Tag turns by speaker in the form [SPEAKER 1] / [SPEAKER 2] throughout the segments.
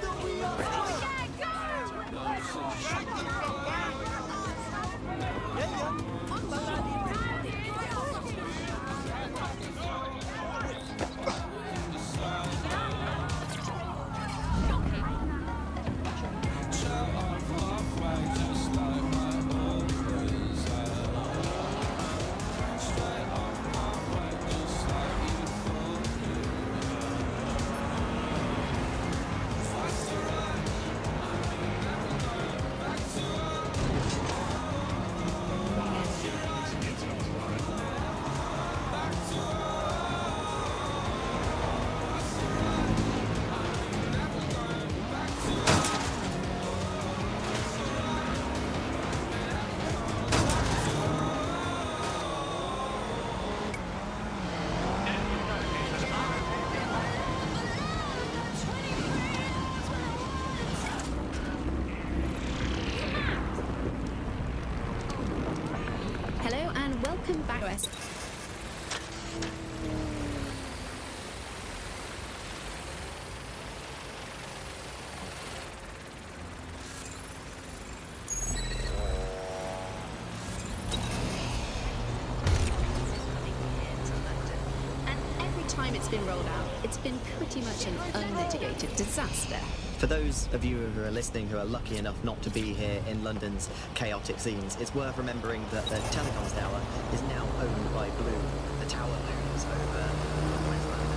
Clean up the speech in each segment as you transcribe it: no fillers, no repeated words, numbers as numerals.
[SPEAKER 1] Welcome back to us. And every time it's been rolled out, it's been pretty much an unmitigated disaster.
[SPEAKER 2] For those of you who are listening who are lucky enough not to be here in London's chaotic scenes, it's worth remembering that the telecoms tower is now owned by Blue. The tower looms over West London.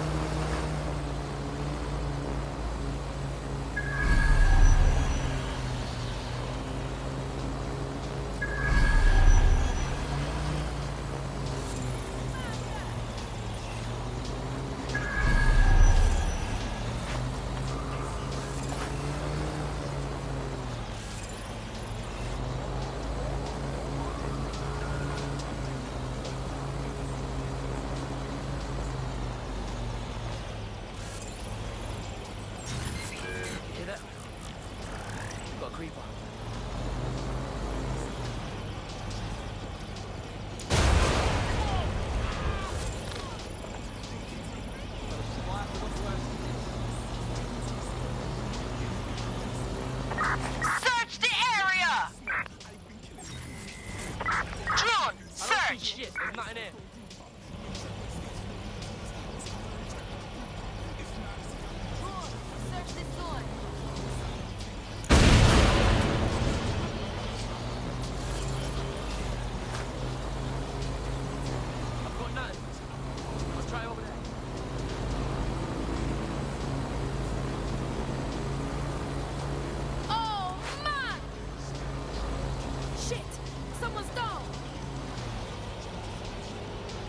[SPEAKER 3] Shit, there's nothing here.
[SPEAKER 4] Search this floor.
[SPEAKER 3] I've got nothing. Let's try over there.
[SPEAKER 4] Oh, man! Shit! Someone's down!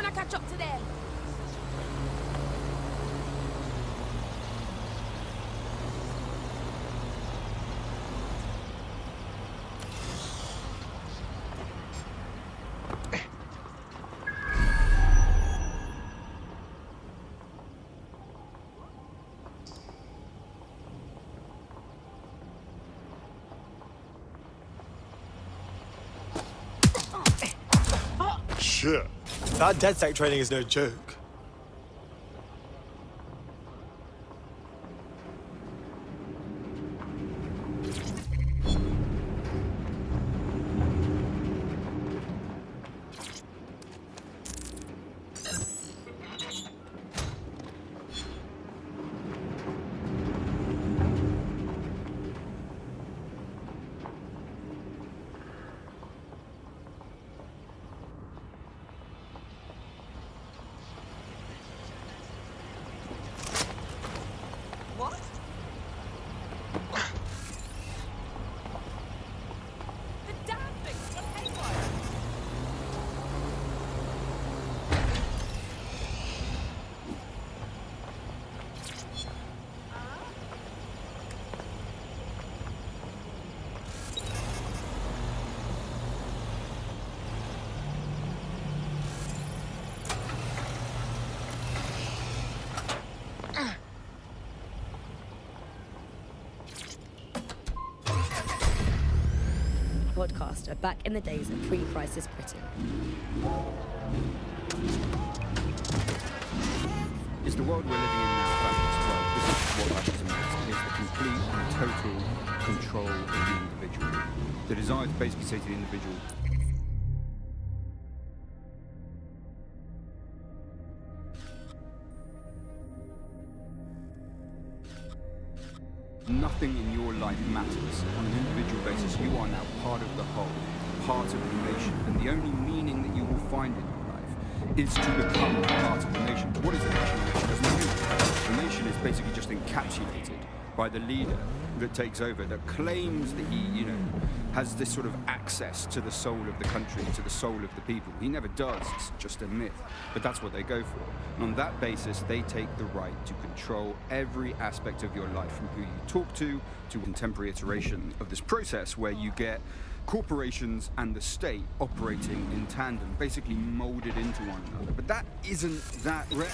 [SPEAKER 4] I catch up to them?
[SPEAKER 5] Shit. That DedSec training is no joke.
[SPEAKER 6] Podcaster back in the days of pre-crisis Britain.
[SPEAKER 7] Is the world we're living in now fabulous? Well, this is what fascism is the complete and total control of the individual. The desire to basically say to the individual, nothing in your life matters. On an individual basis, you are now part of the whole, part of the nation, and the only meaning that you will find in your life is to become part of the nation. What is a nation? There's no meaning. The nation is basically just encapsulated by the leader that takes over, that claims that he, has this sort of access to the soul of the country, to the soul of the people. He never does, it's just a myth. But that's what they go for. And on that basis, they take the right to control every aspect of your life, from who you talk to contemporary iteration of this process where you get corporations and the state operating in tandem, basically molded into one another. But that isn't that rare.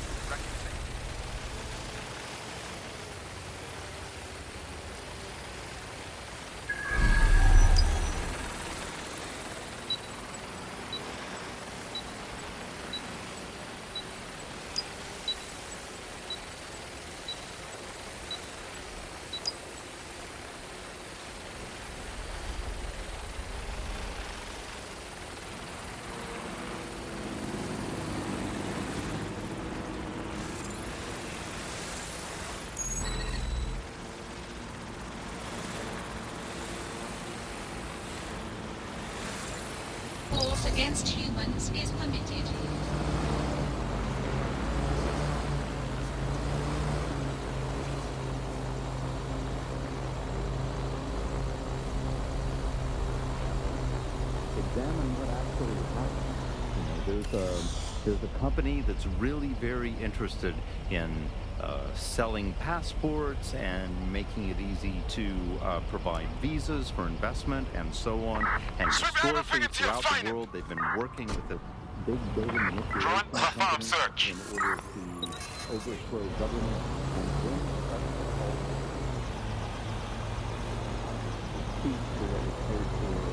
[SPEAKER 8] Force against humans is permitted.
[SPEAKER 9] Examine what actually happened. There's a company that's really very interested in selling passports and making it easy to provide visas for investment and so on. And historically, throughout the world, they've been working with a big data manipulation company in order to overthrow government and bring speech to what is paid for.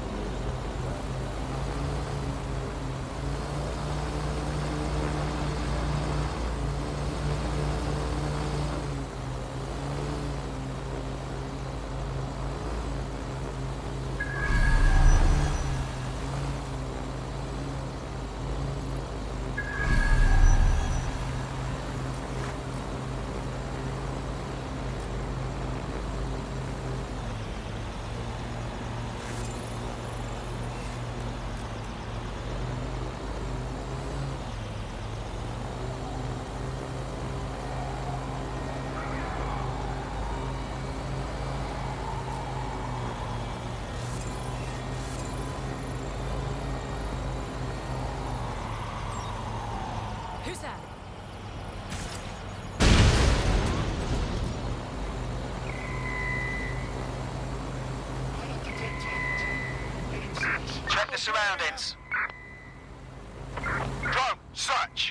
[SPEAKER 4] Who's that?
[SPEAKER 10] Check the surroundings. Drone, search.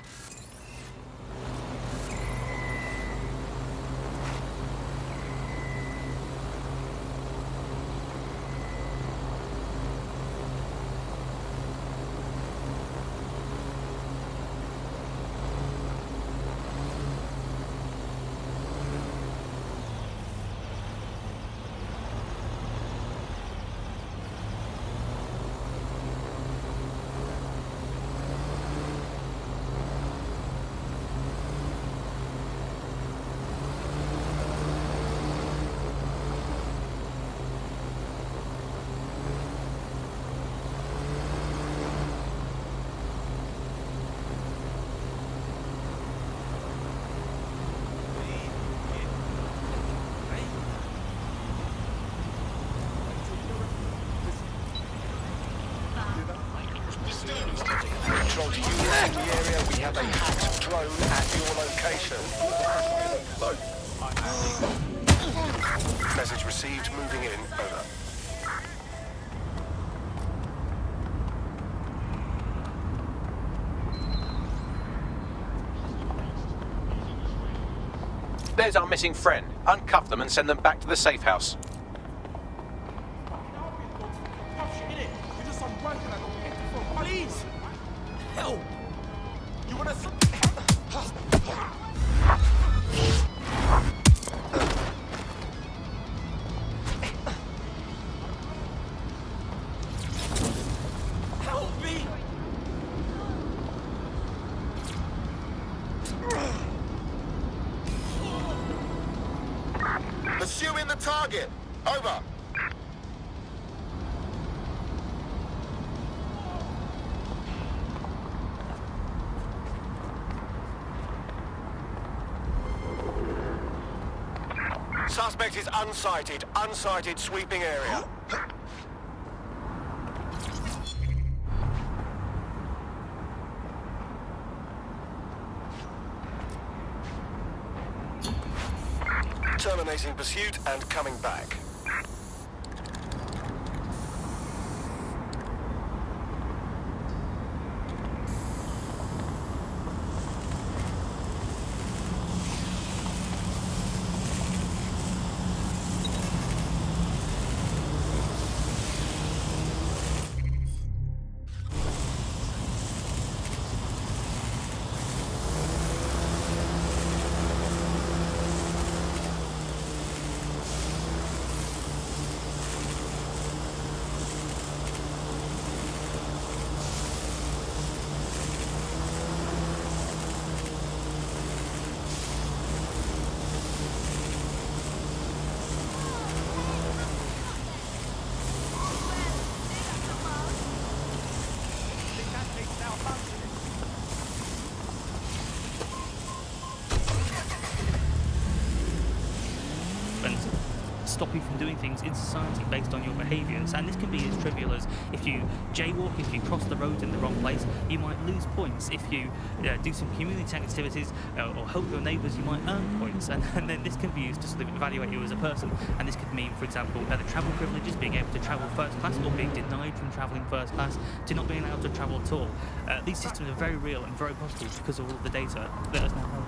[SPEAKER 10] Control to you in the area. We have a hacked drone at your location. Message received. Moving in. Over.
[SPEAKER 11] There's our missing friend. Uncuff them and send them back to the safe house.
[SPEAKER 5] Please! Help! You wanna... Help me!
[SPEAKER 10] Pursuing the target. Over. Suspect is unsighted. Unsighted sweeping area. Terminating pursuit and coming back.
[SPEAKER 12] Stop you from doing things in society based on your behaviours, and this can be as trivial as if you jaywalk, if you cross the road in the wrong place, you might lose points. If you do some community activities or help your neighbours, you might earn points, and then this can be used to sort of evaluate you as a person. And this could mean, for example, the travel privileges, being able to travel first class, or being denied from travelling first class to not being able to travel at all. These systems are very real and very possible because of all the data that has now held.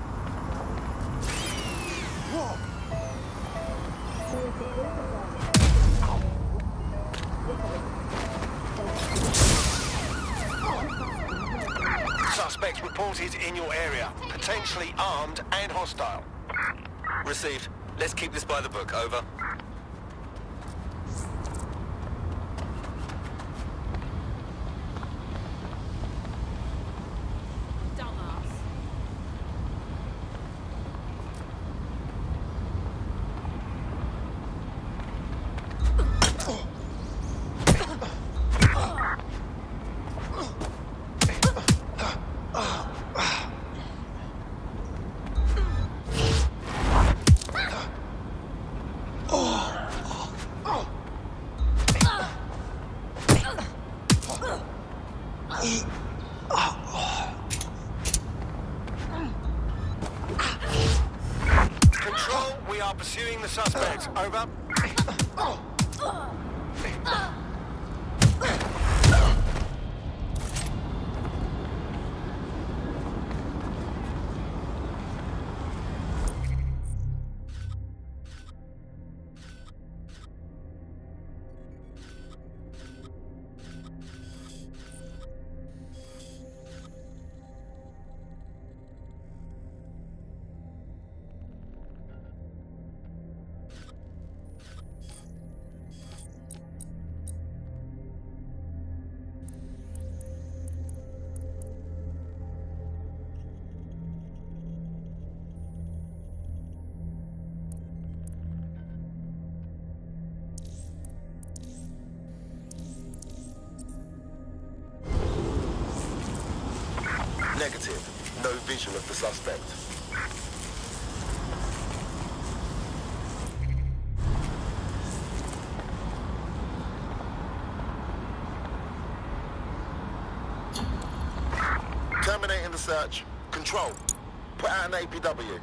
[SPEAKER 10] Suspect reported in your area, potentially armed and hostile. Received. Let's keep this by the book. Over. are pursuing the suspect. Over. Negative. No vision of the suspect. Terminating the search. Control. Put out an APW.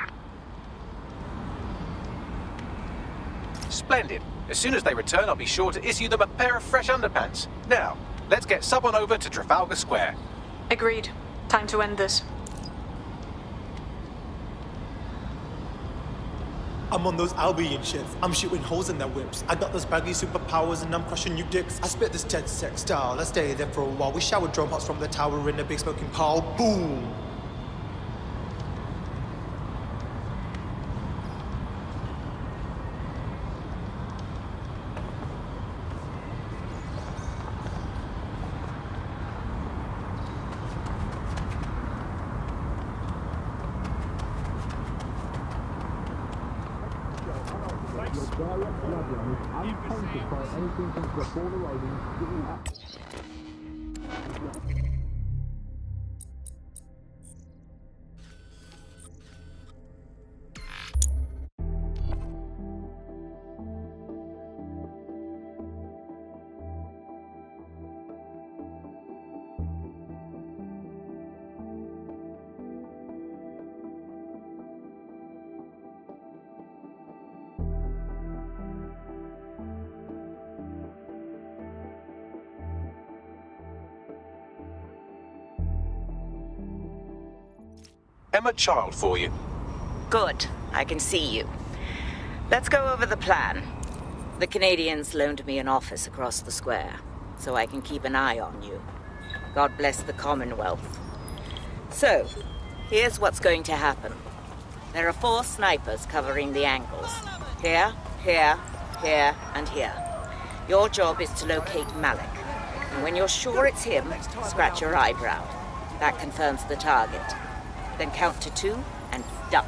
[SPEAKER 11] Splendid. As soon as they return, I'll be sure to issue them a pair of fresh underpants. Now, let's get someone over to Trafalgar Square.
[SPEAKER 4] Agreed. Time to end this.
[SPEAKER 5] I'm on those Albion ships. I'm shooting holes in their whips. I got those baggy superpowers and I'm crushing you dicks. I spit this dead sex style. Let's stay there for a while. We shower drone pots from the tower in a big smoking pile. Boom!
[SPEAKER 11] Emma Child for you.
[SPEAKER 13] Good. I can see you. Let's go over the plan. The Canadians loaned me an office across the square, so I can keep an eye on you. God bless the Commonwealth. So, here's what's going to happen. There are 4 snipers covering the angles. Here, here, here, and here. Your job is to locate Malik. And when you're sure it's him, scratch your eyebrow. That confirms the target. Then count to 2 and duck.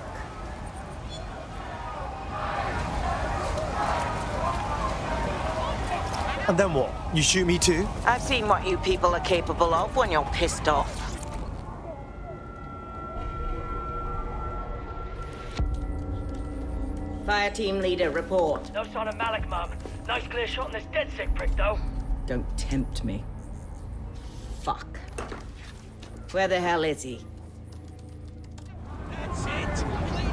[SPEAKER 5] And then what? You shoot me too?
[SPEAKER 13] I've seen what you people are capable of when you're pissed off. Fire team leader, report.
[SPEAKER 14] No sign of Malik, Mum. Nice clear shot on this dead sick prick, though.
[SPEAKER 13] Don't tempt me. Fuck. Where the hell is he?
[SPEAKER 14] That's it.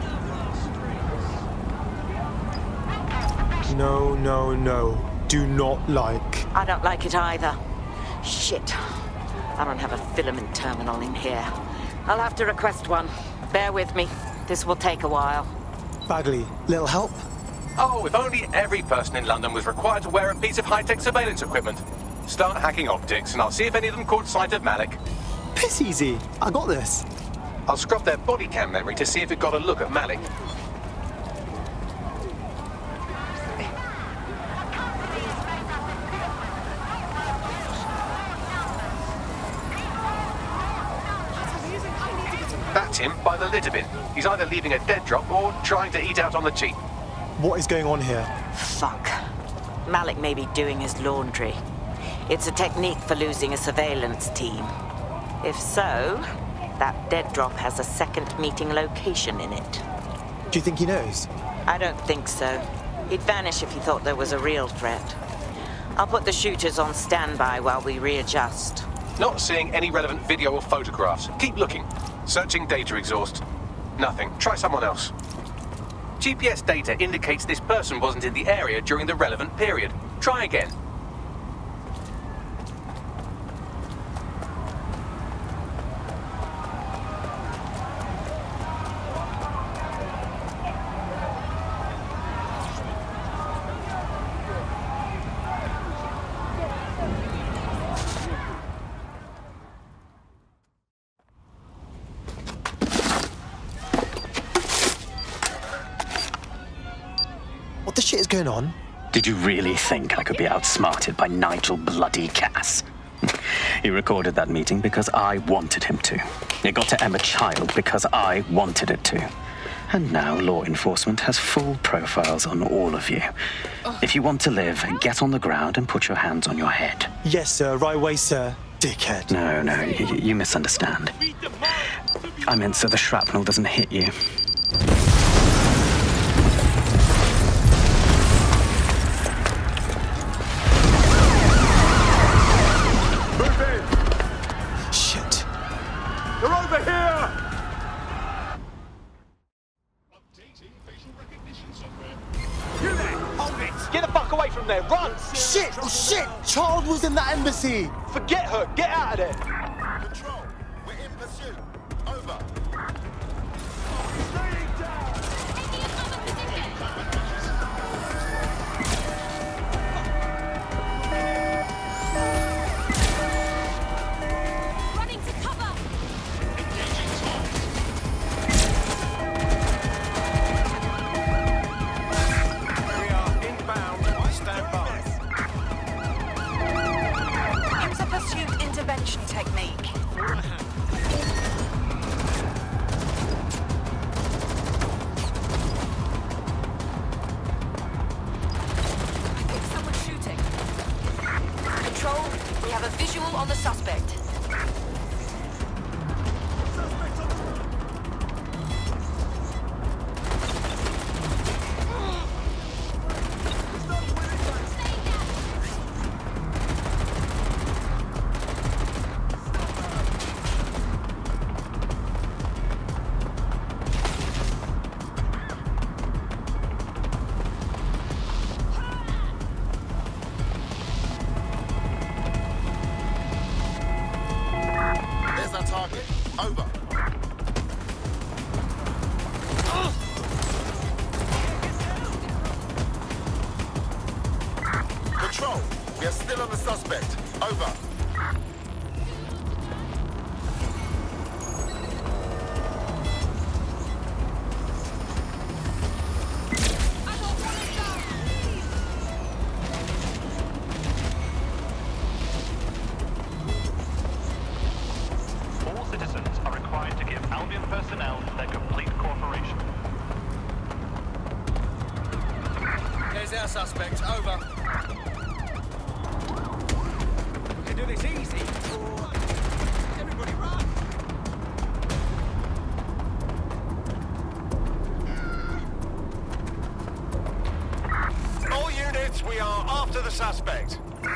[SPEAKER 5] No, no, no. Do not like.
[SPEAKER 13] I don't like it either. Shit. I don't have a filament terminal in here. I'll have to request one. Bear with me. This will take a while.
[SPEAKER 5] Bagley, little help?
[SPEAKER 11] Oh, if only every person in London was required to wear a piece of high-tech surveillance equipment. Start hacking optics, and I'll see if any of them caught sight of Malik.
[SPEAKER 5] Piss easy. I got this.
[SPEAKER 11] I'll scrub their body cam memory to see if it got a look at Malik. That's him by the litter bin. He's either leaving a dead drop or trying to eat out on the cheap.
[SPEAKER 5] What is going on here?
[SPEAKER 13] Fuck. Malik may be doing his laundry. It's a technique for losing a surveillance team. If so, that dead drop has a second meeting location in it.
[SPEAKER 5] Do you think he knows?
[SPEAKER 13] I don't think so. He'd vanish if he thought there was a real threat. I'll put the shooters on standby while we readjust.
[SPEAKER 11] Not seeing any relevant video or photographs. Keep looking. Searching data exhaust. Nothing. Try someone else. GPS data indicates this person wasn't in the area during the relevant period. Try again.
[SPEAKER 5] What the shit is going on?
[SPEAKER 15] Did you really think I could be outsmarted by Nigel bloody Cass? He recorded that meeting because I wanted him to. It got to Emma Child because I wanted it to. And now law enforcement has full profiles on all of you. If you want to live, get on the ground and put your hands on your head.
[SPEAKER 5] Yes, sir. Right away, sir. Dickhead.
[SPEAKER 15] No, you misunderstand. I meant so the shrapnel doesn't hit you.
[SPEAKER 5] Shit.
[SPEAKER 10] They're over here!
[SPEAKER 3] You there! Hold it! Get the fuck away from there! Run!
[SPEAKER 5] Shit! Shit! Child was in that embassy!
[SPEAKER 3] Forget her! Get out of there!
[SPEAKER 10] Control, we're in pursuit. Over.
[SPEAKER 1] Running to cover!
[SPEAKER 10] We are inbound. Stand by.
[SPEAKER 4] Use a pursuit intervention technique. I think someone's shooting. Control, we have a visual on the suspect.
[SPEAKER 10] There's our target. Over. Control, we are still on the suspect. Over.
[SPEAKER 11] All citizens are required to give Albion personnel their complete cooperation.
[SPEAKER 3] There's our suspect. Over. We can do this easy. Everybody run!
[SPEAKER 10] All units, we are after the suspect.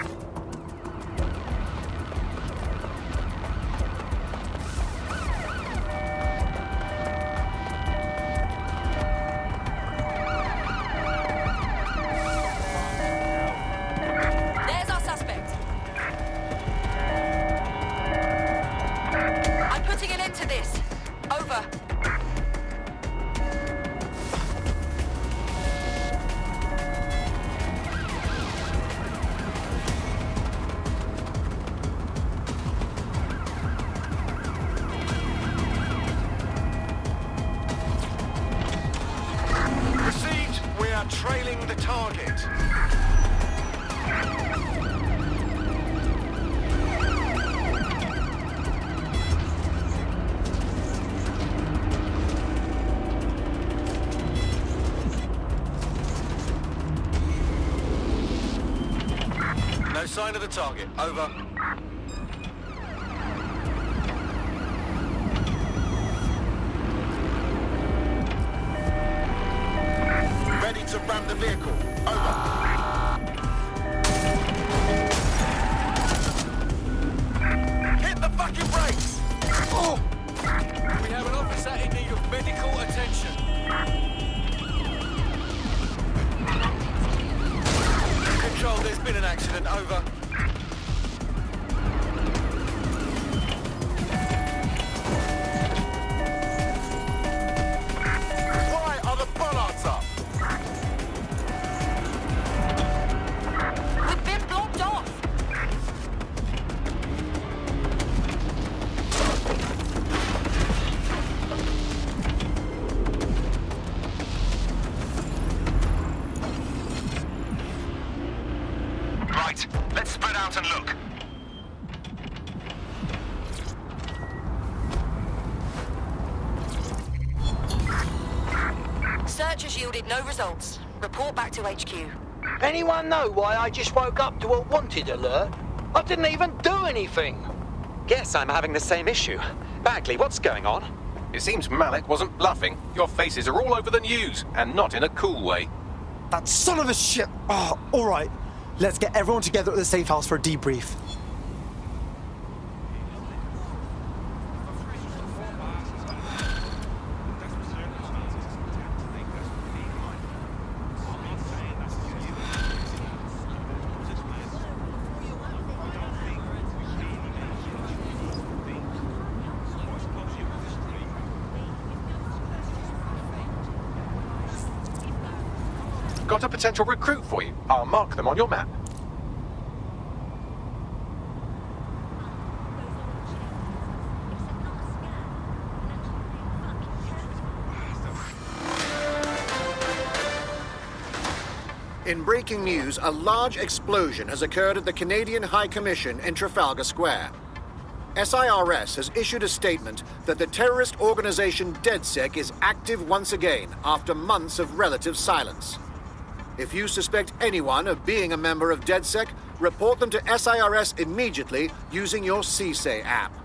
[SPEAKER 4] There's our suspect. I'm putting an end to this. Over.
[SPEAKER 10] Received, we are trailing the target. No sign of the target. Over. Ready to ram the vehicle. Over. Hit the fucking brakes! Oh!
[SPEAKER 3] We have an officer in need of medical attention.
[SPEAKER 10] over. Why are the bollards up?
[SPEAKER 4] We've been blocked off.
[SPEAKER 10] Right, let's spread out and look.
[SPEAKER 4] Search has yielded no results. Report back to HQ.
[SPEAKER 16] Anyone know why I just woke up to a wanted alert? I didn't even do anything.
[SPEAKER 11] Guess I'm having the same issue. Bagley, what's going on? It seems Malik wasn't bluffing. Your faces are all over the news, and not in a cool way.
[SPEAKER 5] That son of a shit! Oh, alright. Let's get everyone together at the safe house for a debrief.
[SPEAKER 11] Got a potential recruit for you. I'll mark them on your map.
[SPEAKER 17] In breaking news, a large explosion has occurred at the Canadian High Commission in Trafalgar Square. SIRS has issued a statement that the terrorist organization DedSec is active once again after months of relative silence. If you suspect anyone of being a member of DedSec, report them to SIRS immediately using your CSAY app.